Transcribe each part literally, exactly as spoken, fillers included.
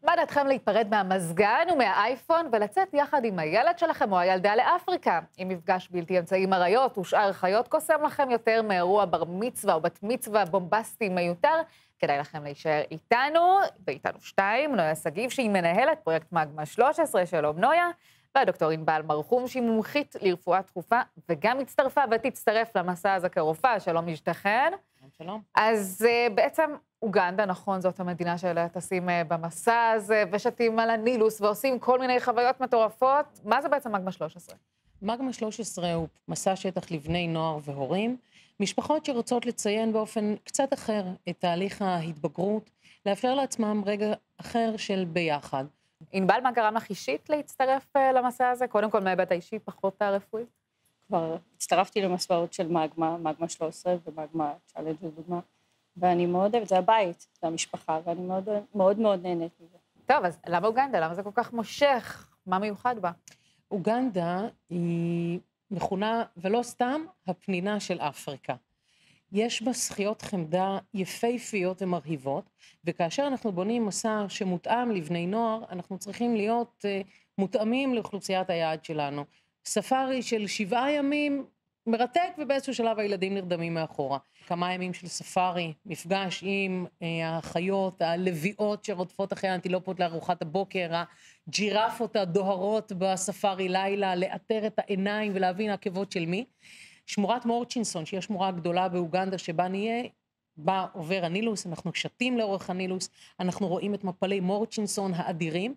מה דעתכם להיפרד מהמזגן ומהאייפון ולצאת יחד עם הילד שלכם או הילדה לאפריקה? אם מפגש בלתי אמצעי עם אריות ושאר חיות קוסם לכם יותר מאירוע בר מצווה או בת מצווה בומבסטי מיותר, כדאי לכם להישאר איתנו, ואיתנו שתיים, נויה סגיב, שהיא מנהלת פרויקט מגמה שלוש עשרה, שלום נויה, והדוקטור ענבל מרחום, שהיא מומחית לרפואה דחופה, וגם הצטרפה ותצטרף למסע הזה כרופאה, שלום משתכן. שלום. אז uh, בעצם אוגנדה, נכון, זאת המדינה שאליה טסים uh, במסע הזה, ושתים על הנילוס ועושים כל מיני חוויות מטורפות. מה זה בעצם מגמה שלוש עשרה? מגמה שלוש עשרה הוא מסע שטח לבני נוער והורים, משפחות שרוצות לציין באופן קצת אחר את תהליך ההתבגרות, לאפשר לעצמם רגע אחר של ביחד. ענבל, מה גרם לך אישית להצטרף uh, למסע הזה? קודם כל מהיבט האישי, פחות הרפואי? כבר הצטרפתי למסעות של מגמה, מגמה שלוש עשרה ומגמה צ'אלנג' לדוגמה, ואני מאוד אוהבת, זה הבית, זה המשפחה, ואני מאוד מאוד, מאוד נהנית מזה. טוב, אז למה אוגנדה? למה זה כל כך מושך? מה מיוחד בה? אוגנדה היא מכונה, ולא סתם, הפנינה של אפריקה. יש בה שכיות חמדה יפהפיות ומרהיבות, וכאשר אנחנו בונים מסע שמותאם לבני נוער, אנחנו צריכים להיות uh, מותאמים לאוכלוסיית היעד שלנו. ספארי של שבעה ימים מרתק, ובאיזשהו שלב הילדים נרדמים מאחורה. כמה ימים של ספארי, מפגש עם אה, החיות, הלוויות שרודפות אחרי האנטילופות לארוחת הבוקר, הג'ירפות הדוהרות בספארי לילה, לאתר את העיניים ולהבין עקבות של מי. שמורת מורצ'ינסון, שהיא השמורה הגדולה באוגנדה שבה נהיה, בה עובר הנילוס, אנחנו שתים לאורך הנילוס, אנחנו רואים את מפלי מורצ'ינסון האדירים,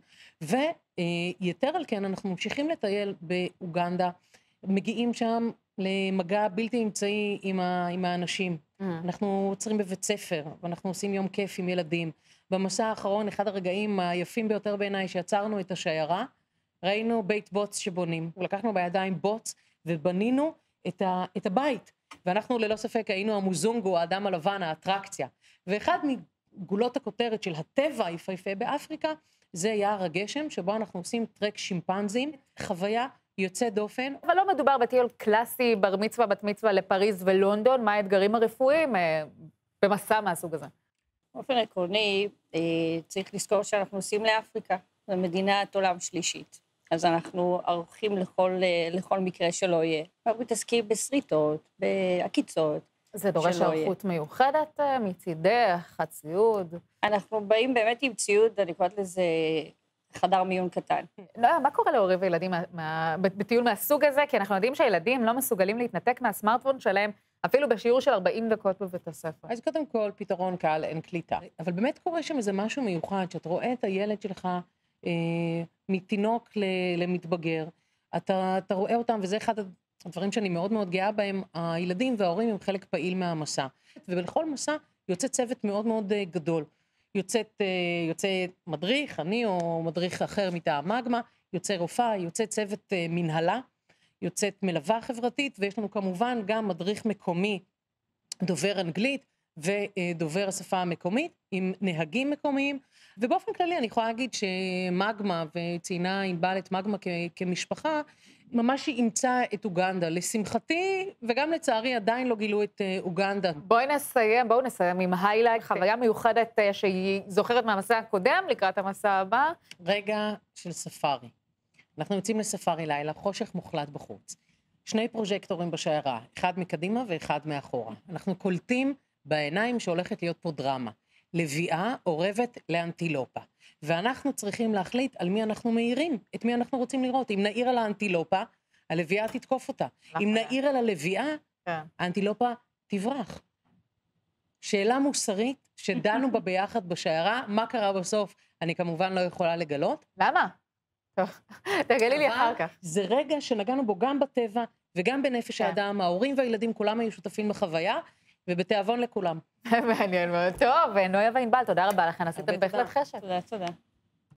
ויתר על כן אנחנו ממשיכים לטייל באוגנדה, מגיעים שם למגע בלתי אמצעי עם, ה, עם האנשים. Mm. אנחנו עוצרים בבית ספר, ואנחנו עושים יום כיף עם ילדים. במסע האחרון, אחד הרגעים היפים ביותר בעיניי, שיצרנו את השיירה, ראינו בית בוץ שבונים. ולקחנו בידיים בוץ, ובנינו את, ה, את הבית. ואנחנו ללא ספק היינו המוזונגו, האדם הלבן, האטרקציה. ואחד מגולות הכותרת של הטבע היפהפה באפריקה, זה יער הגשם, שבו אנחנו עושים טרק שימפנזים, חוויה יוצא דופן. אבל לא מדובר בטיול קלאסי, בר מצווה, בת מצווה לפריז ולונדון, מה האתגרים הרפואיים אה, במסע מהסוג הזה? באופן עקרוני, אה, צריך לזכור שאנחנו נוסעים לאפריקה, זו מדינת עולם שלישית. אז אנחנו ערוכים לכל, לכל מקרה שלא יהיה. אנחנו מתעסקים בסריטות, בעקיצות. זה דורש ערכות מיוחדת מצידך, הציוד. אנחנו באים באמת עם ציוד, אני קוראת לזה חדר מיון קטן. לא, מה קורה להורים וילדים מה, בטיול מהסוג הזה? כי אנחנו יודעים שהילדים לא מסוגלים להתנתק מהסמארטפון שלהם, אפילו בשיעור של ארבעים דקות בבית הספר. אז קודם כל, פתרון קל, אין קליטה. אבל באמת קורה שם איזה משהו מיוחד, שאת רואה את הילד שלך, אה, מתינוק למתבגר, אתה, אתה רואה אותם, וזה אחד הדברים שאני מאוד מאוד גאה בהם, הילדים וההורים הם חלק פעיל מהמסע. ובכל מסע יוצא צוות מאוד מאוד גדול. יוצאת, יוצא מדריך, אני או מדריך אחר מטעם מגמה, יוצא רופאה, יוצא צוות מנהלה, יוצאת מלווה חברתית, ויש לנו כמובן גם מדריך מקומי, דובר אנגלית, ודובר השפה המקומית, עם נהגים מקומיים, ובאופן כללי אני יכולה להגיד שמגמה, וציינה ענבל את מגמה כמשפחה, ממש היא אימצה את אוגנדה. לשמחתי, וגם לצערי עדיין לא גילו את אוגנדה. בואי נסיים, בואו נסיים עם היילייט, חוויה מיוחדת שהיא זוכרת מהמסע הקודם, לקראת המסע הבא. רגע של ספארי. אנחנו יוצאים לספארי לילה, חושך מוחלט בחוץ. שני פרוז'קטורים בשיירה, אחד מקדימה ואחד מאחורה. אנחנו קולטים בעיניים שהולכת להיות פה דרמה. לביאה עורבת לאנטילופה. ואנחנו צריכים להחליט על מי אנחנו מאירים, את מי אנחנו רוצים לראות. אם נעיר על האנטילופה, הלביאה תתקוף אותה. אם נעיר על הלביאה, האנטילופה תברח. שאלה מוסרית שדנו בה ביחד בשיירה, מה קרה בסוף? אני כמובן לא יכולה לגלות. למה? טוב, תגלי לי אחר כך. זה רגע שנגענו בו גם בטבע וגם בנפש האדם, ההורים והילדים כולם היו שותפים בחוויה, ובתיאבון לכולם. מעניין מאוד. טוב, נויה וענבל, תודה רבה לכן, עשיתם בהחלט חשק. תודה, תודה.